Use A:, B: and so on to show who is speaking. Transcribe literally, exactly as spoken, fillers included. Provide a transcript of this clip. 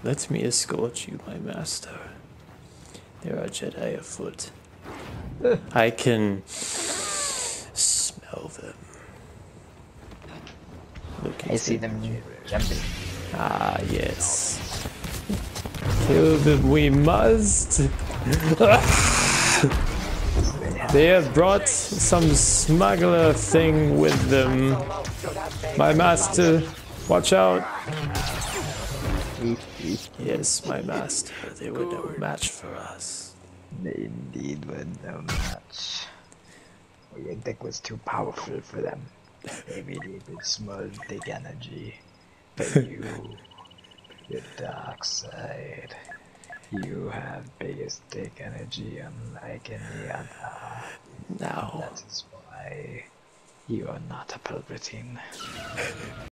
A: Let me escort you, my master. There are Jedi afoot. I can smell them. Look
B: I see them jumping.
A: Ah, yes. Kill them we must. They have brought some smuggler thing with them. My master, watch out. Yes, my master, they were no match for us.
B: They indeed were no match. Your deck was too powerful for them. Maybe they did small dick energy. But you, the dark side, you have biggest dick energy unlike any other.
A: Now.
B: That is why you are not a Palpatine.